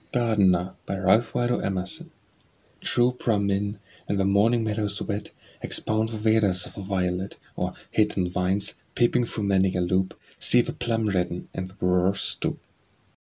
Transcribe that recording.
Gardener by Waldo Emerson. True Brahmin, in the morning meadows wet, expound the Vedas of a violet, or hidden vines, peeping through many a loop, see the plum redden in the beurré stoop.